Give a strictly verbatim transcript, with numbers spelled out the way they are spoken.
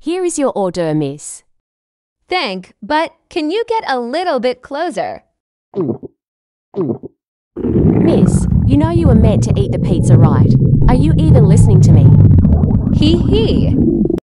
Here is your order, miss. Thank, but can you get a little bit closer? Miss, you know you were meant to eat the pizza, right? Are you even listening to me? Hee hee.